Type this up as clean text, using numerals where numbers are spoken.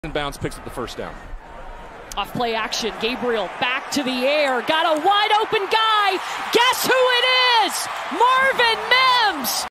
Bounce picks up the first down. Off play action, Gabriel back to the air, got a wide open guy. Guess who it is? Marvin Mims.